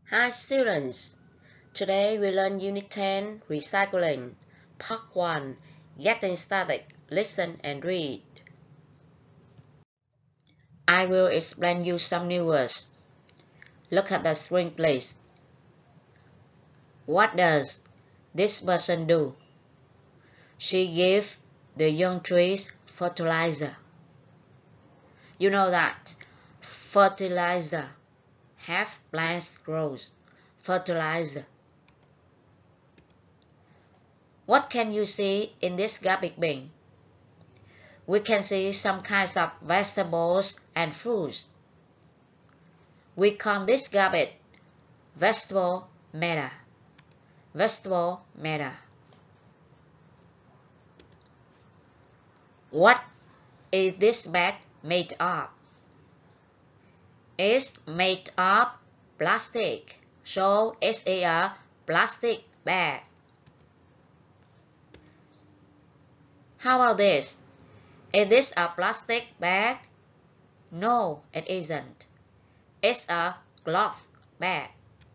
Hi students! Today we learn Unit 10 Recycling Part 1 Getting Started. Listen and read. I will explain you some new words. Look at the string please. What does this person do? She gives the young trees fertilizer. You know that fertilizer helps plants grow. Fertilizer. What can you see in this garbage bin? We can see some kinds of vegetables and fruits. We call this garbage vegetable matter. Vegetable matter. What is this bag made of? It's made of plastic, so it's a plastic bag. How about this? Is this a plastic bag? No, it isn't. It's a cloth bag.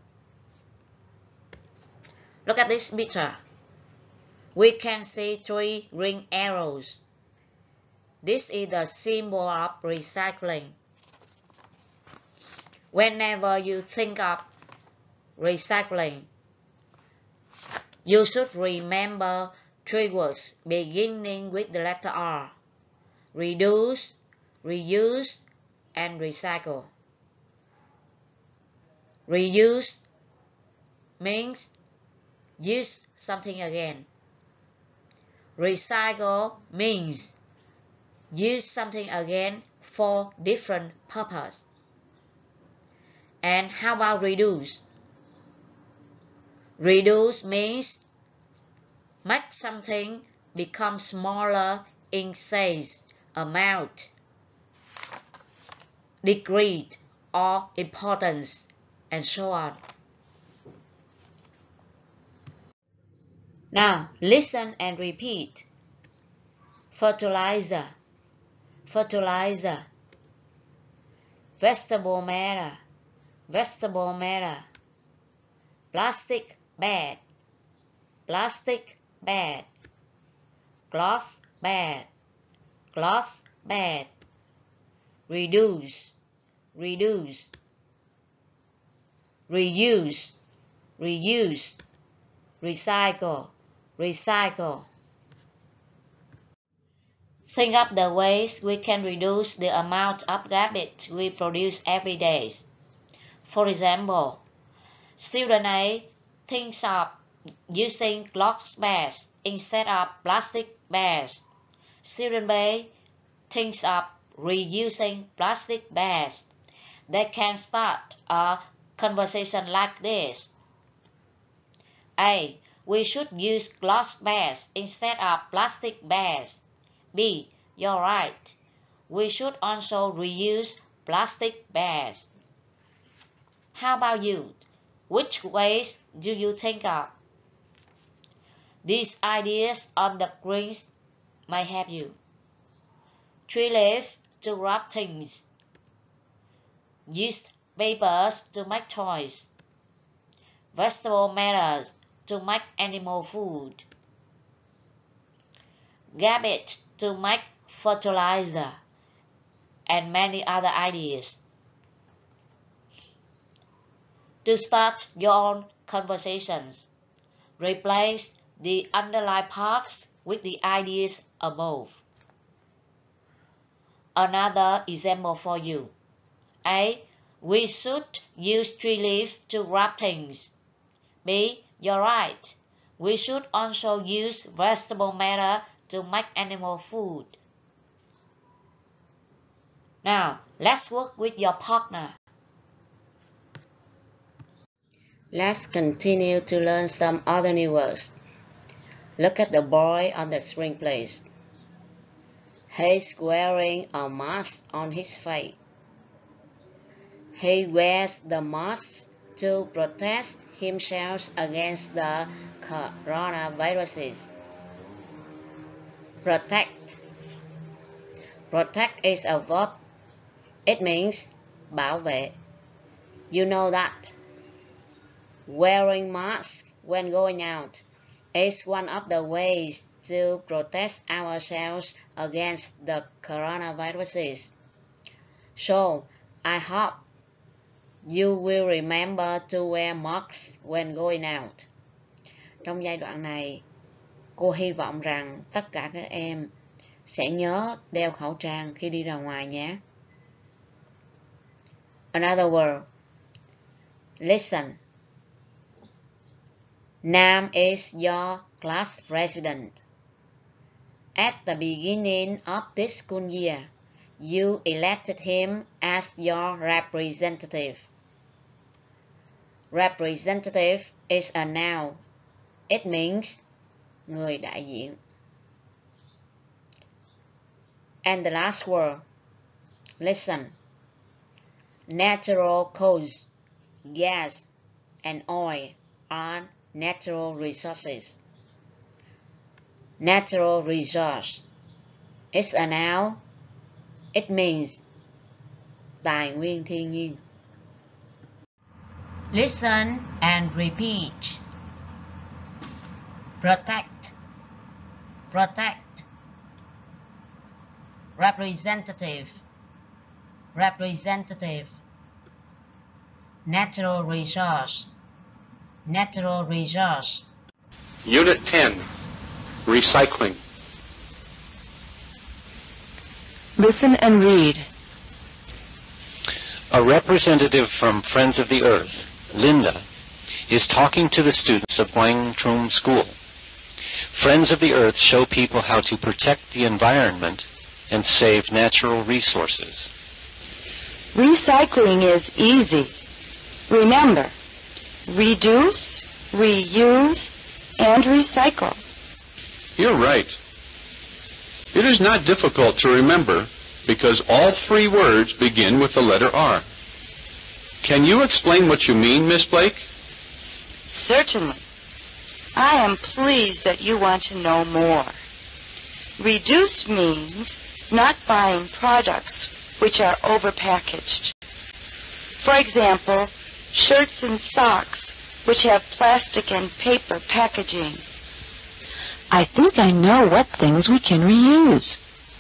Look at this picture. We can see 3 green arrows. This is the symbol of recycling. Whenever you think of recycling, you should remember 3 words beginning with the letter R. Reduce, reuse, and recycle. Reuse means use something again. Recycle means use something again for different purpose. And how about reduce? Reduce means make something become smaller in size, amount, degree, or importance, and so on. Now, listen and repeat. Fertilizer, fertilizer. Vegetable matter, vegetable matter. Plastic bag, plastic bag. Cloth bag, cloth bag. Reduce, reduce. Reuse, reuse. Recycle, recycle. Think of the ways we can reduce the amount of garbage we produce every day. For example, student A thinks of using cloth bags instead of plastic bags. Student B thinks of reusing plastic bags. They can start a conversation like this. A. We should use cloth bags instead of plastic bags. B. You're right. We should also reuse plastic bags. How about you? Which ways do you think of? These ideas on the screens might help you. Tree leaves to wrap things. Used papers to make toys. Vegetable matters to make animal food. Garbage to make fertilizer, and many other ideas. To start your own conversations, replace the underlined parts with the ideas above. Another example for you. A. We should use tree leaves to wrap things. B. You're right. We should also use vegetable matter to make animal food. Now, let's work with your partner. Let's continue to learn some other new words. Look at the boy on the screen please. He's wearing a mask on his face. He wears the mask to protect himself against the coronavirus. Protect. Protect is a verb. It means bảo vệ. You know that. Wearing masks when going out is one of the ways to protect ourselves against the coronaviruses. So, I hope you will remember to wear masks when going out. Trong giai đoạn này, cô hy vọng rằng tất cả các em sẽ nhớ đeo khẩu trang khi đi ra ngoài nhé. Another word. Listen. Nam is your class president. At the beginning of this school year, you elected him as your representative. Representative is a noun. It means người đại diện. And the last word. Listen. Natural coal, gas, and oil are natural resources. Natural resource is a noun. It means tài nguyên thiên nhiên. Listen and repeat. Protect. Protect. Representative. Representative. Natural resource. Natural resource. Unit 10. Recycling. Listen and read. A representative from Friends of the Earth, Linda, is talking to the students of Wang Trung School. Friends of the Earth show people how to protect the environment and save natural resources. Recycling is easy. Remember, reduce, reuse, and recycle. You're right. It is not difficult to remember because all three words begin with the letter R. Can you explain what you mean, Miss Blake? Certainly. I am pleased that you want to know more. Reduce means not buying products which are overpackaged. For example, shirts and socks which have plastic and paper packaging. I think I know what things we can reuse.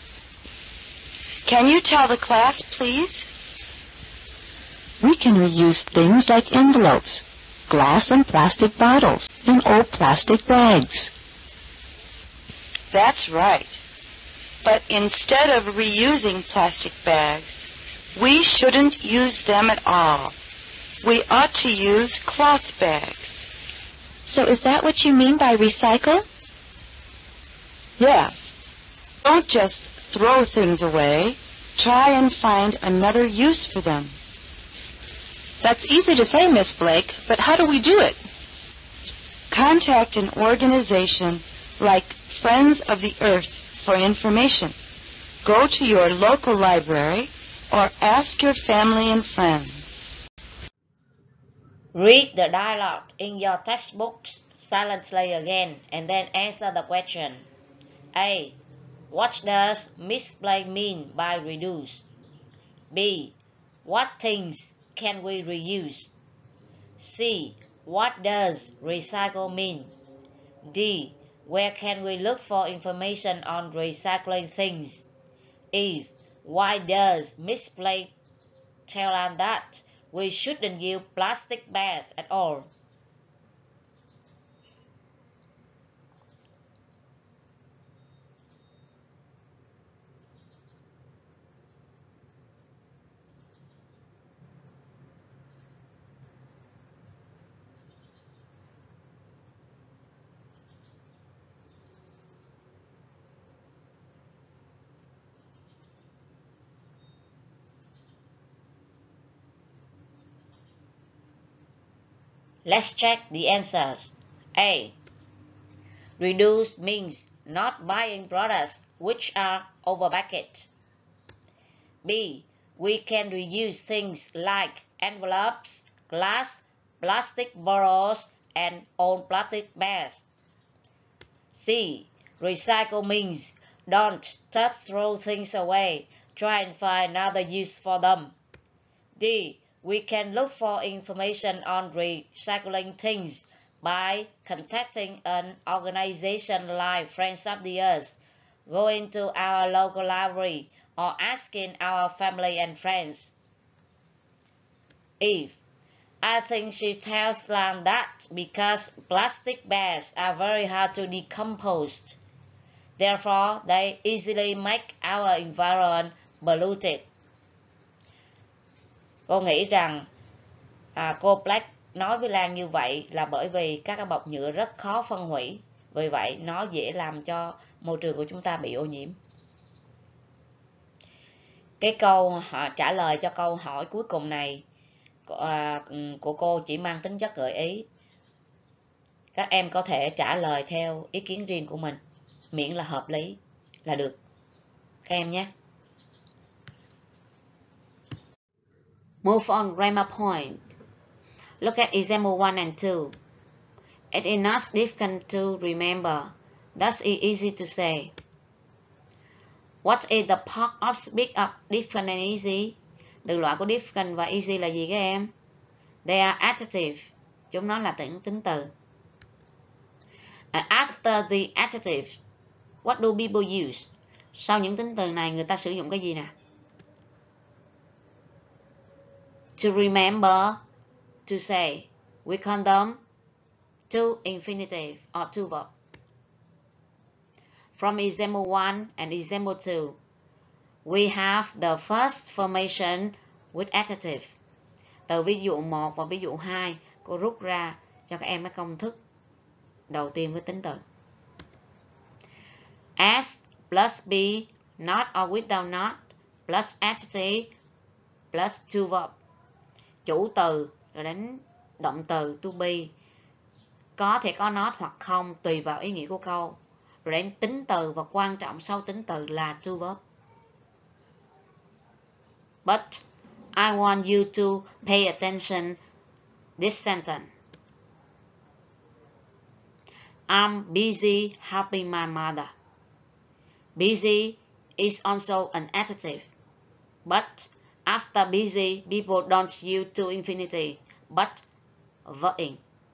Can you tell the class, please? We can reuse things like envelopes, glass and plastic bottles, and old plastic bags. That's right. But instead of reusing plastic bags, we shouldn't use them at all. We ought to use cloth bags. So is that what you mean by recycle? Yes. Don't just throw things away. Try and find another use for them. That's easy to say, Miss Blake, but how do we do it? Contact an organization like Friends of the Earth for information. Go to your local library or ask your family and friends. Read the dialogue in your textbooks silently again and then answer the question. A. What does Miss Blake mean by reduce? B. What things can we reuse? C. What does recycle mean? D. Where can we look for information on recycling things? E. Why does Miss Blake tell us that we shouldn't use plastic bags at all? Let's check the answers. A. Reduce means not buying products which are overpackaged. B. We can reuse things like envelopes, glass, plastic bottles, and old plastic bags. C. Recycle means don't just throw things away. Try and find another use for them. D. We can look for information on recycling things by contacting an organization like Friends of the Earth, going to our local library, or asking our family and friends. Eve: I think she tells Lan that because plastic bags are very hard to decompose. Therefore, they easily make our environment polluted. Cô nghĩ rằng cô Black nói với Lan như vậy là bởi vì các cái bọc nhựa rất khó phân hủy. Vì vậy, nó dễ làm cho môi trường của chúng ta bị ô nhiễm. Cái câu trả lời cho câu hỏi cuối cùng này của cô chỉ mang tính chất gợi ý. Các em có thể trả lời theo ý kiến riêng của mình, miễn là hợp lý là được. Các em nhé. Move on grammar point. Look at example 1 and 2. It is not difficult to remember. Thus it's easy to say. What is the part of speak up different and easy? Từ loại của different và easy là gì các em? They are adjective. Chúng nó là tính từ. And after the adjective, what do people use? Sau những tính từ này người ta sử dụng cái gì nè? To remember, to say. We call them to infinitive or to verb. From example 1 and example 2, we have the first formation with adjective. Từ ví dụ 1 và ví dụ 2, cô rút ra cho các em cái công thức đầu tiên với tính từ. As plus be, not or without not, plus adjective, plus to verb. Chủ từ rồi đến động từ to be. Có thể có not hoặc không tùy vào ý nghĩa của câu. Rồi đến tính từ và quan trọng sau tính từ là to verb. But I want you to pay attention this sentence. I'm busy helping my mother. Busy is also an adjective. But after busy, people don't use to infinity, but verb in.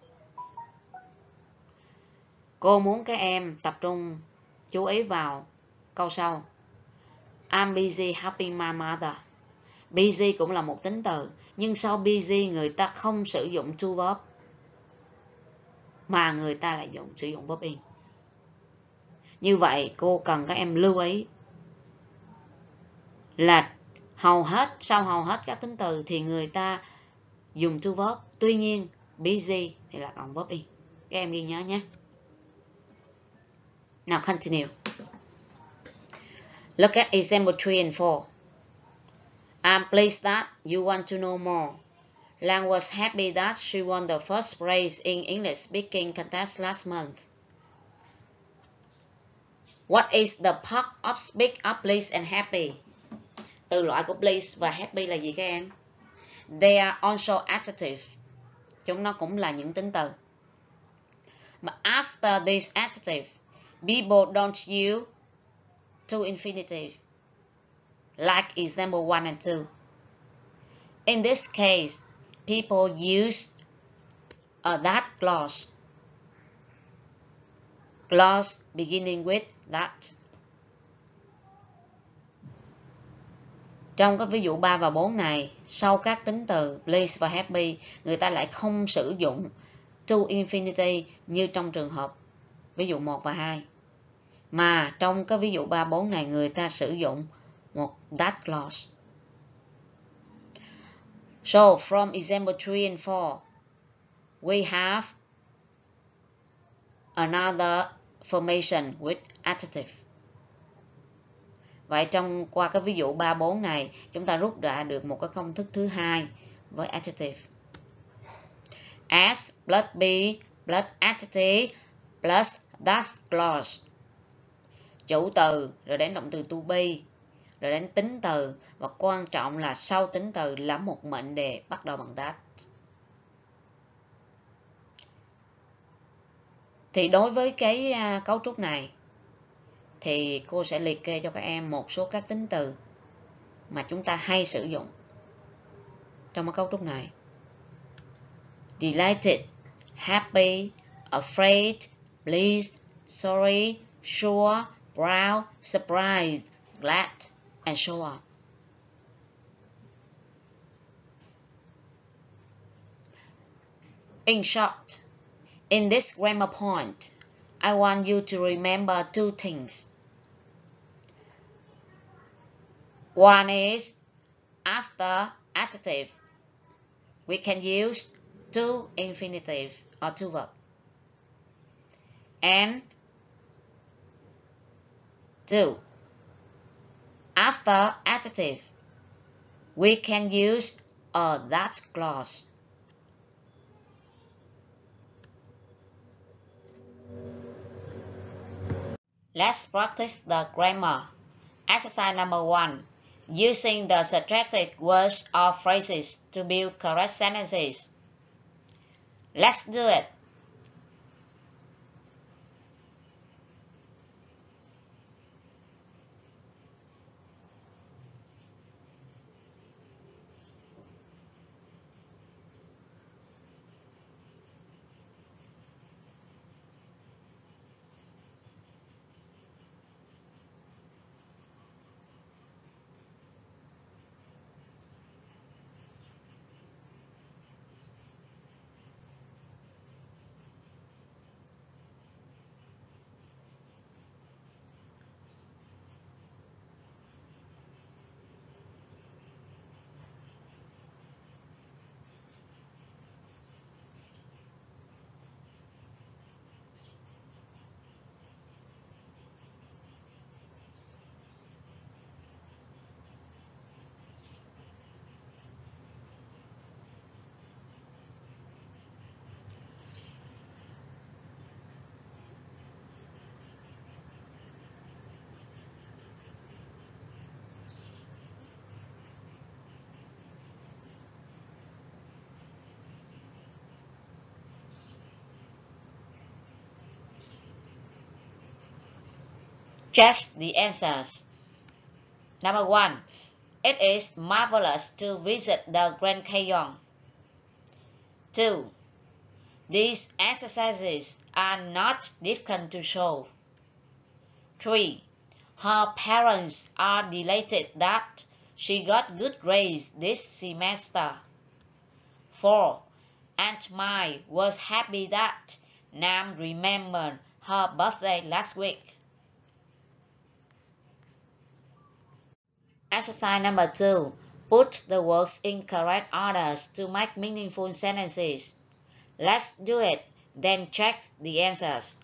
Cô muốn các em tập trung chú ý vào câu sau. I'm busy helping my mother. Busy cũng là một tính từ, nhưng sau busy người ta không sử dụng to verb, mà người ta lại sử dụng verb in. Như vậy cô cần các em lưu ý là sau hầu hết các tính từ thì người ta dùng to verb. Tuy nhiên busy thì là còn verb in. Các em ghi nhớ nhé. Now continue. Look at example 3 and 4. I'm pleased that you want to know more. Lan was happy that she won the first prize in English speaking contest last month. What is the part of speak up, pleased and happy? Từ loại của pleased và happy là gì các em? They are also adjective. Chúng nó cũng là những tính từ. But after this adjective, people don't use to infinitive, like example 1 and 2. In this case, people use a that clause. Clause beginning with that. Trong các ví dụ 3 và 4 này, sau các tính từ pleased và happy, người ta lại không sử dụng to infinity như trong trường hợp ví dụ 1 và 2. Mà trong các ví dụ 3, 4 này người ta sử dụng một that clause. So, from example 3 and 4, we have another formation with adjective. Vậy qua cái ví dụ 3, 4 này, chúng ta rút ra được một cái công thức thứ hai với adjective. As plus be plus adjective plus that clause. Chủ từ, rồi đến động từ to be, rồi đến tính từ, và quan trọng là sau tính từ là một mệnh đề bắt đầu bằng that. Thì đối với cái cấu trúc này, thì cô sẽ liệt kê cho các em một số các tính từ mà chúng ta hay sử dụng. trong cái cấu trúc này. Delighted, happy, afraid, pleased, sorry, sure, proud, surprised, glad, and so on. In short, in this grammar point, I want you to remember two things. One is, after adjective, we can use to infinitive or to verb. And two, after adjective, we can use a that clause. Let's practice the grammar. Exercise number 1. Using the strategic words or phrases to build correct sentences. Let's do it. Check the answers. Number 1. It is marvelous to visit the Grand Canyon. 2. These exercises are not difficult to solve. 3. Her parents are delighted that she got good grades this semester. 4. Aunt Mai was happy that Nam remembered her birthday last week. Exercise number 2. Put the words in correct orders to make meaningful sentences. Let's do it, then check the answers.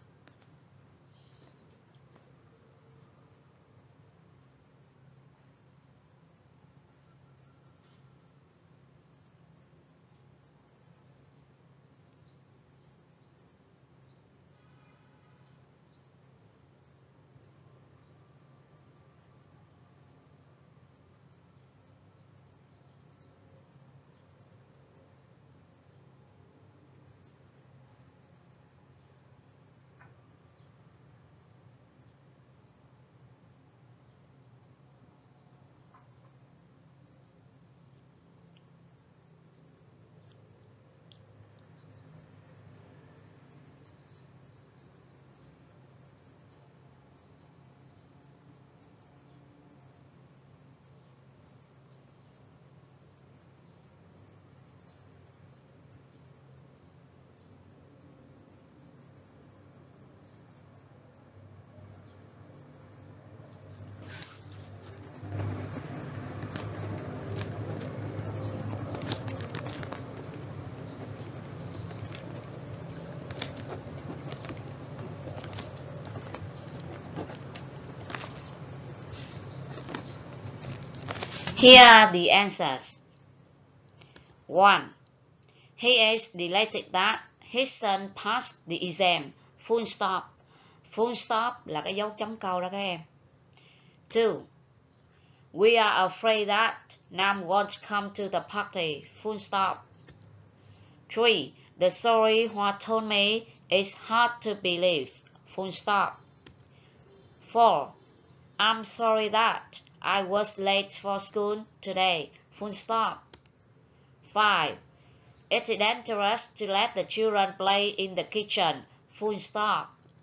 Here are the answers. 1. He is delighted that his son passed the exam. Full stop. Full stop là cái dấu chấm câu đó các em. 2. We are afraid that Nam won't come to the party. Full stop. 3. The story Hoa told me is hard to believe. Full stop. 4. I'm sorry that I was late for school today. Full stop. 5. It is dangerous to let the children play in the kitchen. Full stop.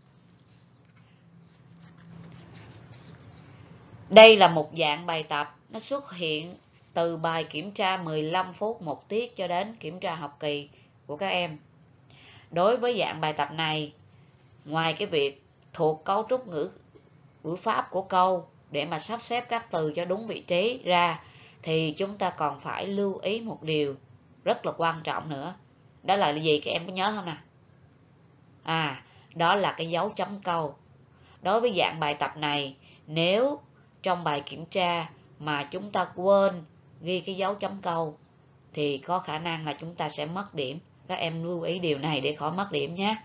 Đây là một dạng bài tập, nó xuất hiện từ bài kiểm tra 15 phút một tiết cho đến kiểm tra học kỳ của các em. Đối với dạng bài tập này, ngoài cái việc thuộc cấu trúc ngữ pháp của câu để mà sắp xếp các từ cho đúng vị trí ra, thì chúng ta còn phải lưu ý một điều rất là quan trọng nữa. Đó là gì các em có nhớ không nào? Đó là cái dấu chấm câu. Đối với dạng bài tập này, nếu trong bài kiểm tra mà chúng ta quên ghi cái dấu chấm câu thì có khả năng là chúng ta sẽ mất điểm. Các em lưu ý điều này để khỏi mất điểm nhé.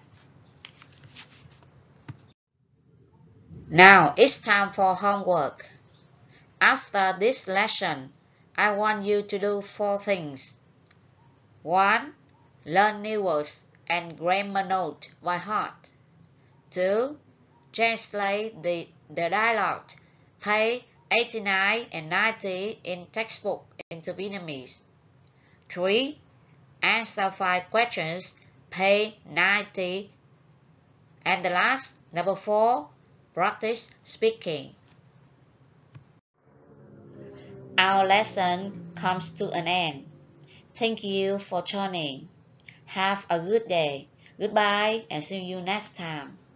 Now it's time for homework. After this lesson, I want you to do 4 things. 1. Learn new words and grammar note by heart. 2. Translate the dialogue, page 89 and 90 in textbook into Vietnamese. 3. Answer 5 questions, page 90. And the last, number 4, practice speaking. Our lesson comes to an end. Thank you for joining. Have a good day. Goodbye and see you next time.